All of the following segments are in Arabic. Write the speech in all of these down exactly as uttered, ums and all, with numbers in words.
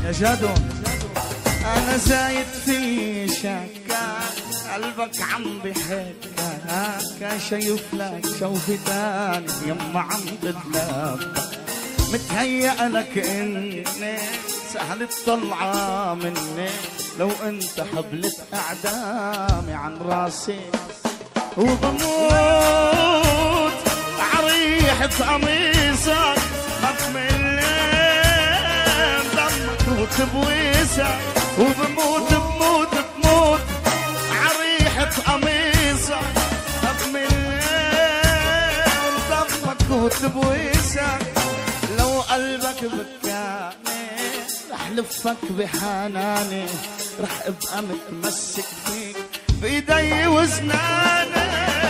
يا جادو انا زايد في شكا قلبك عم بحكا شايف لك شوفي تاني يما عم تتلبى متهيأ لك اني سهل الطلعة مني لو انت حبلت اعدامي عن راسي وبموت عريحة قميصك بكمل دمك وتبويسك وبموت بموت بموت عريحة قميصك بكمل دمك وتبويسك لو قلبك بكاني رح لفك بحناني رح ابقى متمسك فيك بايدي وزناني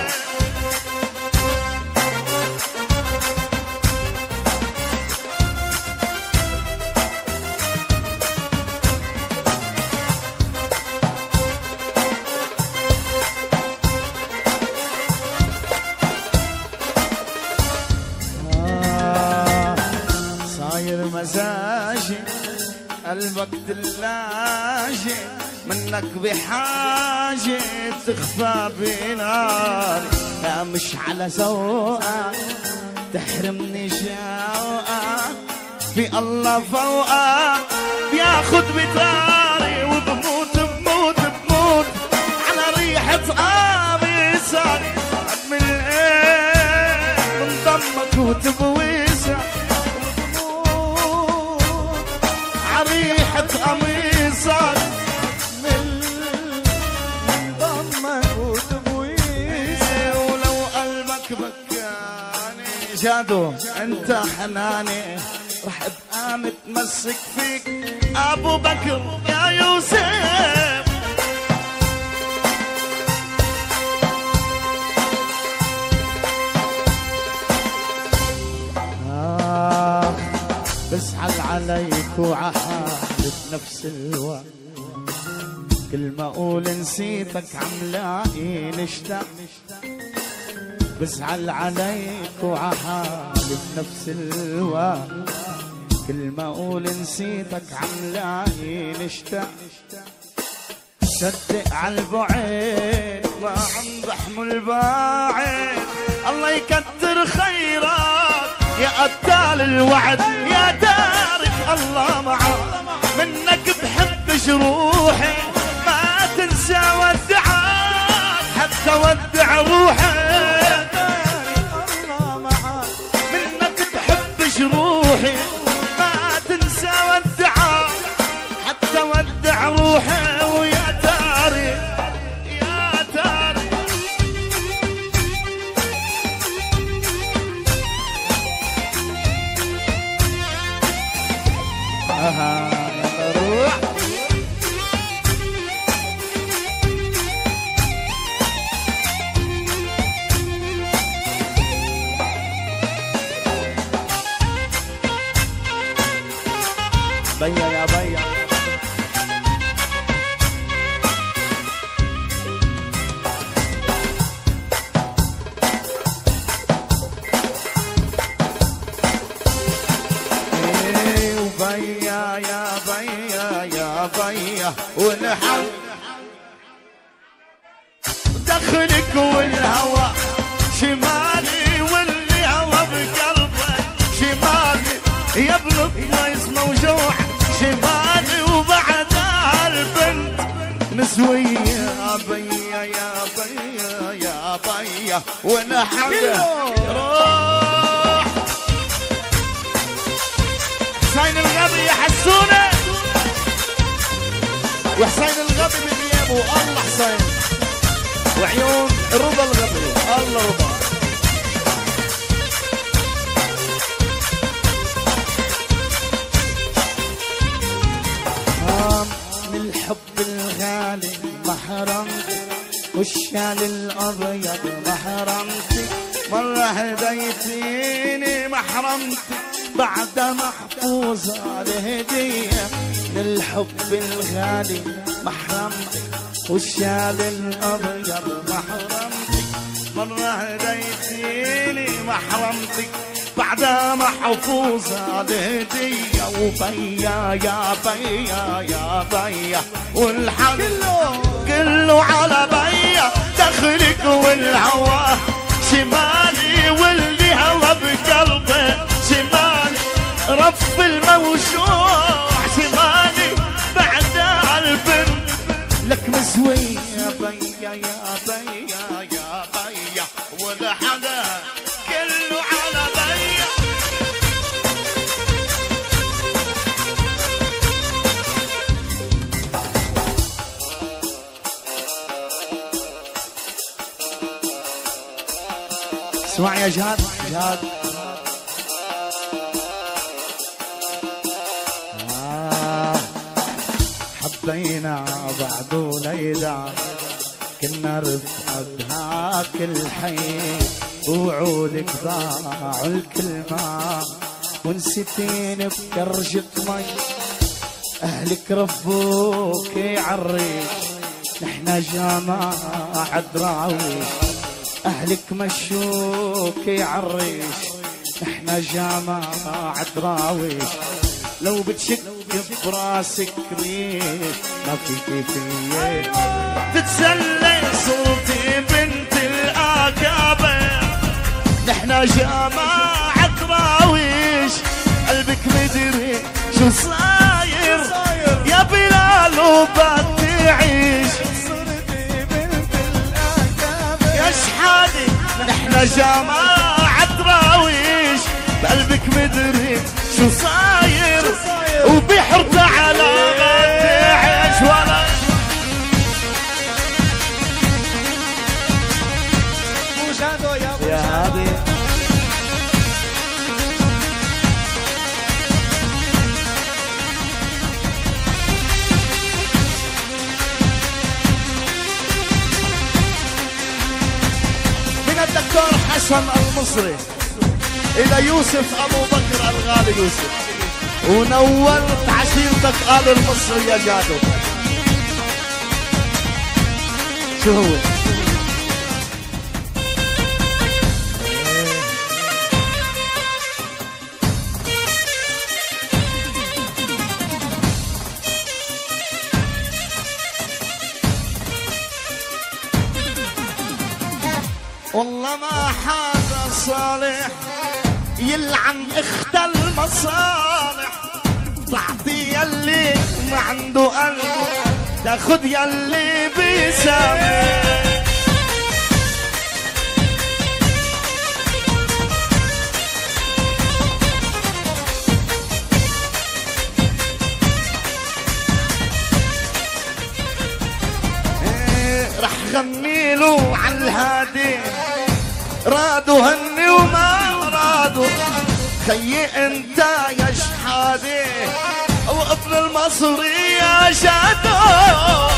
مزاجي قلبك دلاجي منك بحاجة تخفى بناري لا مش على ذوقك تحرمني جوقك في الله فوقك بياخد بطاري وبموت بموت بموت على ريحة قميصك من ايه من ضمك وتبويسك ريحة قميصك من ضمك وتبويسي ولو قلبك بكاني جادو انت حناني رح ابقى متمسك فيك ابو بكر يا يوسف بزعل عليك وعحالف نفس الوقت كل ما اقول نسيتك عم لاقي نشتاق بزعل عليك وعحالف نفس الوقت كل ما اقول نسيتك عم لاقي نشتاق صدق عالبعيد ما عم بحمل باعد الله يكتر خيرات يا قتال الوعد يا تارك الله معاك منك بحب جروحي ما تنسى ودعاك حتى ودع روحي يا تارك الله معاك منك بحب جروحي ما تنسى ودعاك حتى ودع روحي ويا تارك يا تارك اها روح بيا يا بيا بيا يا بيا يا بيا ونحن دخلك والهوى شمالي واللي هوى بقلبك شمالي يا ابن الطيس موجوع شمالي وبعدها البنت نسوية يا بيا يا بيا يا بيا ونحن روح حسين الغبي يا حسونة وحسين الغبي بغيابه الله حسين وعيون رضا الغبي الله رضا من الحب الغالي محرمتي والشال الابيض محرمتي مرة هديتيني محرمتي بعد محفوظة الهدية من الحب الغالي محرمتي والشال الأبيض محرمتي مرة هديتيني محرمتي بعدها محفوظة الهدية وبيا يا بيا يا بيا والحق كله كله على بيا دخلك والهوى شمالي واللي هوى بقلبي شمالي رف الموجوع شمالي بعدها البنت لك مسوي يا بيا يا بيا يا بيا والحدا كله على بيا. اسمع يا جهاد جهاد آه حبينا بعد وليلة كنا رفقة بهاك الحي وعودك ضاعوا الكلمة ونسيتين بكرجة مي أهلك ربوك عالريش نحنا جماعة دراويش أهلك مشوك عالريش نحنا جماعة دراويش لو بتشك براسك ريش ما فيكي فيك تتسلي صوتي بنت الأكابر نحنا جماعة دراويش قلبك مدري شو صاير يا بلال وبات تعيش يا شحادي نحنا جماعة دراويش بقلبك مدري شو صاير وبحرت على تعيش ولا يا هادي من الدكتور حسن المصري إلى يوسف أبو بكر الغالي يوسف ونورت عشيرتك آل المصري يا جادو. شو هو؟ والله ما حدا صالح يلعن اخت المصالح تعطي يلي ما عنده قلب تاخد يلي بيسامح رح غني له على الهادي رادوا هني وما رادوا خيي انت يا شحادي وابن المصري يا شادو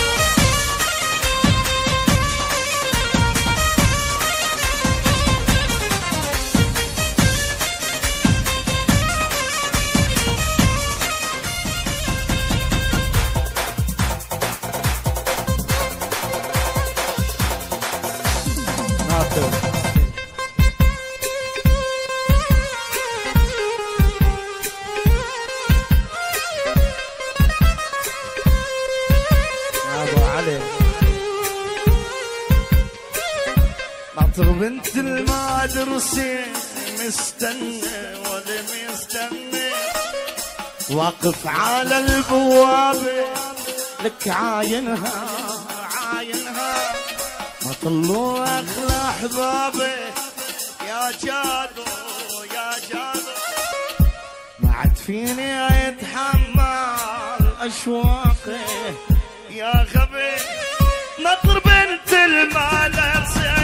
ناطر بنت المدرسة مستنى ولا مستنى واقف على البوابة لك عاينها عاينها ما طلوا اخلى احبابي يا جادو يا جادو ما عاد فيني اتحمل اشواقي يا غبي نطر بنت المدرسة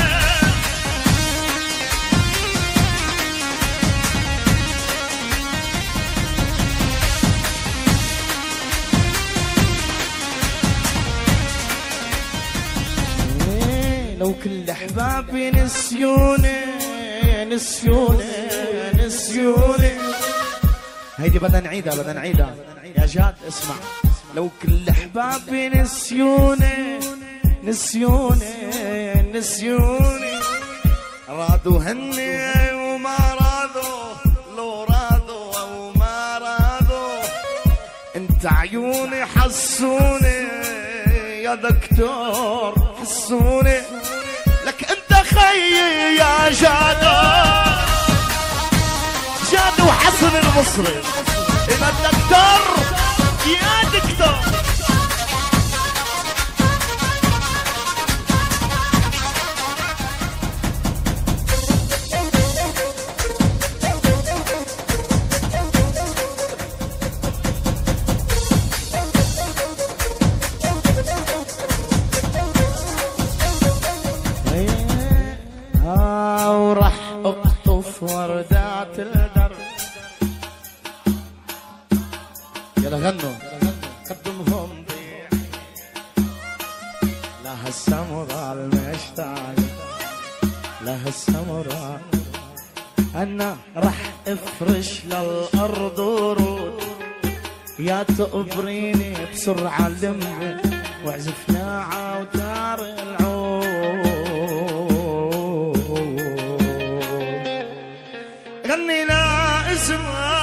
لو كل احبابي نسيوني نسيوني نسيوني هيدي بدنا نعيدها بدنا نعيدها يا جاد اسمع لو كل احبابي نسيوني نسيوني نسيوني رادوا هني وما رادوا عيوني حسوني يا دكتور حسوني لك انت خيي يا جادو جادو حسن المصري الى الدكتور يا دكتور. وردات الدرب يلا غنوا قدمهم ضيع لها السمراء المشتاق لها السمراء انا رح افرش للارض ورود يا تقبريني بسرعه لمي واعزف لها عوتار العود غني لا اسمها